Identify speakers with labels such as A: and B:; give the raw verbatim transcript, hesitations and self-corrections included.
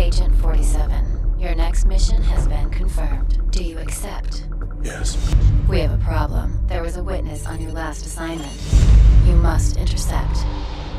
A: Agent forty-seven, your next mission has been confirmed. Do you accept?
B: Yes.
A: We have a problem. There was a witness on your last assignment. You must intercept.